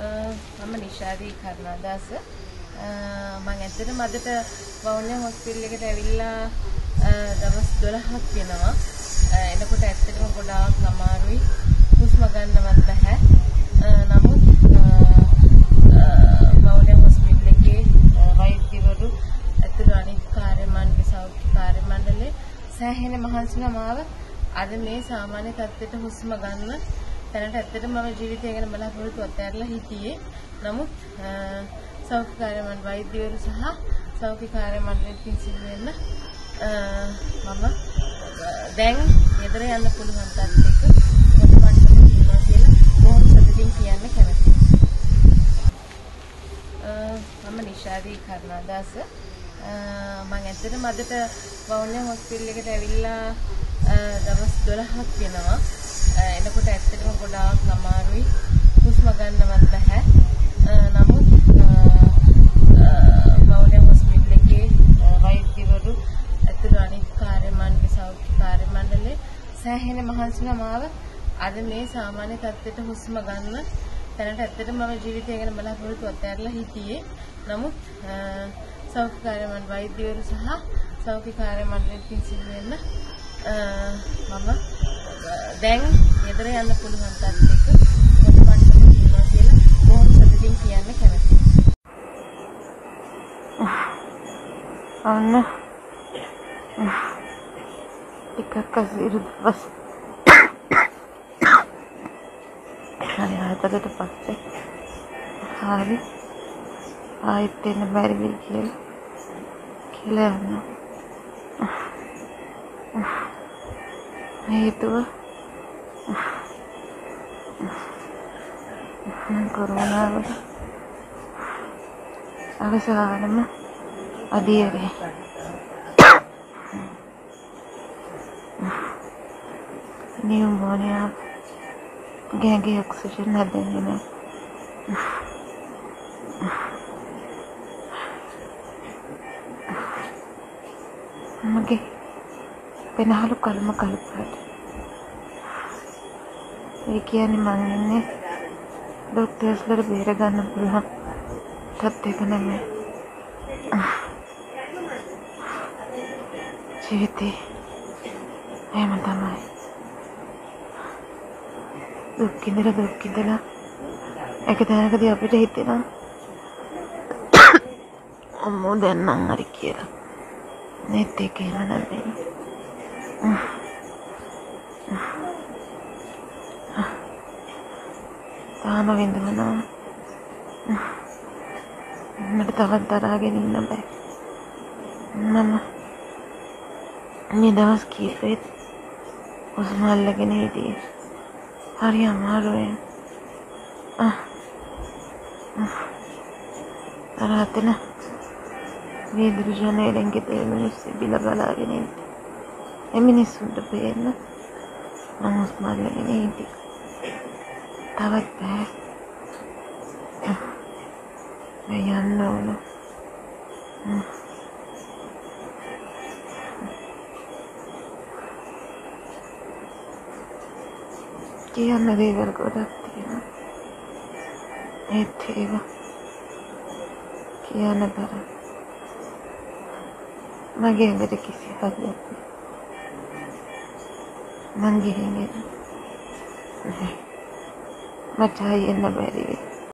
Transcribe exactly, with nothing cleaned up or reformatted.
මම නිෂාදී කරුණාදාස මම ඇත්තටම අදට වවුනියා හොස්පිටල් එකට ඇවිල්ලා දවස් දොළහක් වෙනවා. එනකොට ඇත්තටම ගොඩාක් අමාරුයි. හුස්ම ගන්නවත් බැහැ. නමුත් වවුනියා හොස්පිටල් එකේ වෛද්‍යවරු ඇතුළු අනිත් කාර්ය මණ්ඩල සෞඛ්‍ය කාර්ය මණ්ඩලයේ සෑහෙන මහන්සිලා මාව අද මේ සාමාන්‍ය තත්ත්වයට හුස්ම ගන්න තැනට ඇත්තටම මම ජීවිතය ගැන බලාපොරොත්තු අත්හැරලා හිටියේ. නමුත් සෞඛ්‍ය කාර්ය මණ්ඩල වෛද්‍යවරු සහ සෞඛ්‍ය කාර්ය මණ්ඩලයෙන් සිදු වෙන්න මම දැන් ගෙදර යන්න පුළුවන් තත්ත්වයක මොකක්ද කියලා බොහොම සතුටින් කියන්න කැමතියි. මම නිෂාදී කරුණාදාස මම ඇත්තටම අදට වවුනියා හොස්පිටල් එකට ඇවිල්ලා දවස් දොළහක් වෙනවා. එනකොට ඇත්තටම ගොඩාක් අමාරුයි. හුස්ම ගන්නවත් බැහැ. නමුත් වවුනියා හොස්පිටල් එකේ වෛද්‍යවරු ඇතුළු අනිත් කාර්ය මණ්ඩල සෞඛ්‍ය කාර්ය මණ්ඩලයේ සෑහෙන මහන්සිලා මාව අද මේ සාමාන්‍ය තත්ත්වයට හුස්ම ගන්න තැනට ඇත්තටම මම ජීවිතය ගැන බලාපොරොත්තු අත්හැරලා හිටියේ. නමුත් සෞඛ්‍ය කාර්ය මණ්ඩල වෛද්‍යවරු සහ සෞඛ්‍ය කාර්ය මණ්ඩලයෙන් සිදු වෙන්න මම දැන් ගෙදර යන්න පුළුවන් තත්ත්වයක මොකක්ද කියලා බොහොම සතුටින් කියන්න කැමතියි. අන්න ටිකක් අසීරු දවස් හරි ආතලට පස්සේ හරි ආයෙත් එන්න බැරි වෙයි කියලා කියලා යනවා. හේතුව කොරෝනාවට අවසානම අධියරේ නියුමෝනියා ගැඟේ ඔක්සිජන් හදන්නේ නැහැ. මගේ පෙනහළු කල්ම කලුපාට. ඒ කියන්නේ මං ඉන්නේ ඩොක්ටර්ස්ලට බේර ගන්න පුළුවන් තත්ත්වයක නෙමෙයි. ජීවිතේ එහෙම තමයි. දුක් ඉඳලා දුක් ඉඳලා එක තැනකදී අපිට හිතෙනවා අම්මෝ දැන් නම් හරි කියලා. නෙත් එක එහෙම නෙමෙයි. තාම විඳවනවා. මට තවත් දරාගෙන ඉන්න බෑ. මම මේ දවස් කීපෙත් හුස්ම අල්ලගෙන හිටියේ. හරි අමාරුයි. තරහතන වීදුරු ජනේලෙන් ගෙදර මිනිස්සු බිල බලාගෙන ඉන්නේ. ඒ මිනිස්සුන්ට පේන්න මම හුස්ම අල්ලගෙන හිටියේ. තවත් බෑ. මම යන්න ඕන. කියන්න දේවල් ගොඩක් තියෙනවා. ඒත් ඒවා කියන්න බෑ. මගේ ඇඟට කිසි හදයක් නෑ. මං ගිහින් එන්න. මට ආයෙ එන්න බැරි වෙයි.